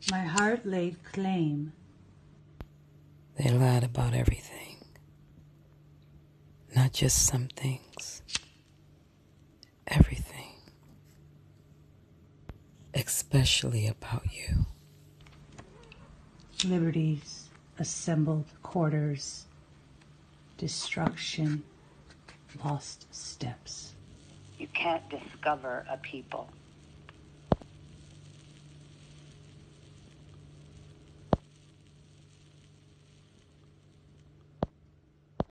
My heart laid claim. They lied about everything, not just some things, everything, especially about you. Liberties, assembled quarters, destruction, lost steps. You can't discover a people.